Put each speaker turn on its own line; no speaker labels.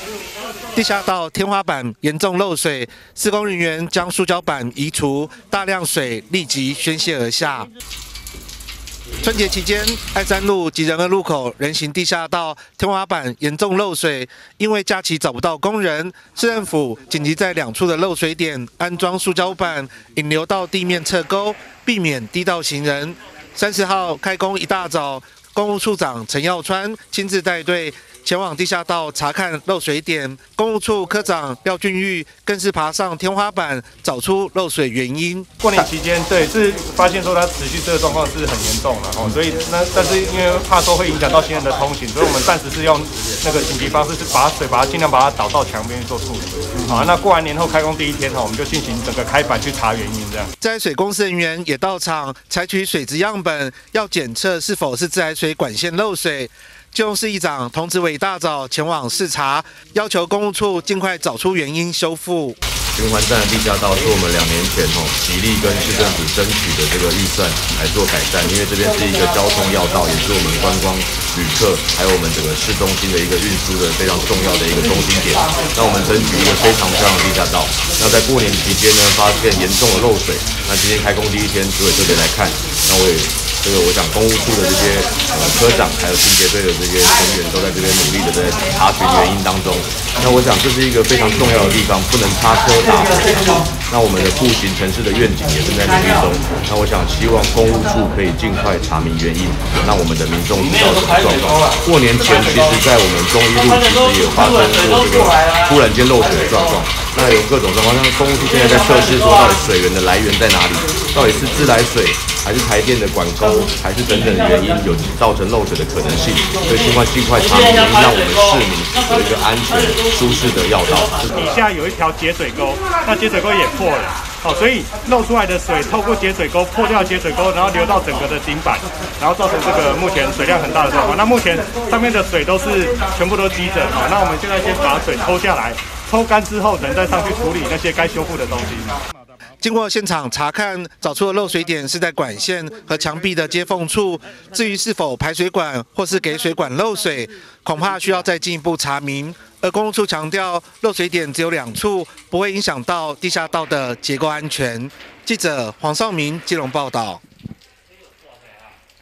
地下道天花板严重漏水，施工人员将塑胶板移除，大量水立即宣泄而下。春节期间，爱山路及仁爱路口人行地下道天花板严重漏水，因为假期找不到工人，市政府紧急在2处的漏水点安装塑胶板，引流到地面侧沟，避免滴到行人。30号开工一大早，公务处长陈耀川亲自带队前往地下道查看漏水点，公务处科长廖俊玉更是爬上天花板找出漏水原因。
过年期间，对，是发现说它持续这个状况是很严重的所以但是因为怕说会影响到行人的通行，所以我们暂时是用那个紧急方式，是把水尽量把它导到墙边去做处理。那过完年后开工第一天我们就进行整个开板去查原因，这样。
自来水公司人员也到场采取水质样本，要检测是否是自来水管线漏水。基隆市议长童子伟一大早前往视察，要求公务处尽快找出原因修复。
循环站的地下道是我们2年前极力跟市政府争取的这个预算来做改善，因为这边是一个交通要道，也是我们观光旅客还有我们整个市中心的一个运输的非常重要的一个中心点。那我们争取一个非常漂亮的地下道。那在过年期间呢，发现严重的漏水。那今天开工第一天，主委特别来看，那我想公务处的这些科长还有清洁队的这些成员都在这边努力的在查询原因当中。那我想这是一个非常重要的地方，不能擦车打火。那我们的步行城市的愿景也正在努力中。那我想希望公务处可以尽快查明原因，让我们的民众知道什么状况。过年前，其实在我们中一路其实也有发生过这个突然间漏水的状况。那有各种状况，像公务处现在在测试说，到底水源的来源在哪里？到底是自来水，还是台电的管沟，还是等等的原因有造成漏水的可能性？所以希望尽快查明原因，让我们市民有一个安全、舒适的要道。
底下有一条节水沟，那节水沟也破了。所以漏出来的水透过节水沟破掉节水沟，然后流到整个的顶板，然后造成这个目前水量很大的状况。那目前上面的水全部都积着那我们现在先把水抽下来，抽干之后，再上去处理那些该修复的东西。
经过现场查看，找出的漏水点是在管线和墙壁的接缝处。至于是否排水管或是给水管漏水，恐怕需要再进一步查明。而公务处强调，漏水点只有2处，不会影响到地下道的结构安全。记者黄少明基隆报道。